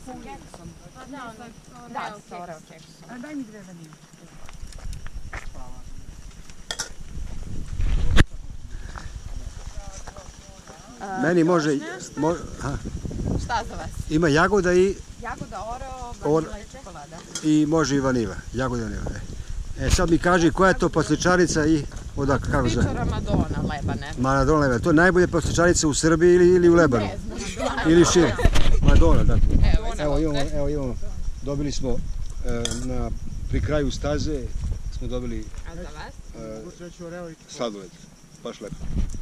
sa keksom. Da, sa oreo keksom. A daj mi 2 vanilje. Meni može... Šta za vas? Ima jagoda i... Jagoda, oreo, vanila i čokolada. I može i vanila. Jagoda i vanila. Sad mi kaži koja je to pastičarica i... Odakle, kako zove? Pičara Madonna, Lebane. Madonna Lebane. To je najbolje pastičarica u Srbiji ili u Lebanu? Ne znam. Ili šire? Madonna, da. Evo Imamo. Dobili smo pri kraju staze smo dobili a za vas? sladoled. Baš lepo.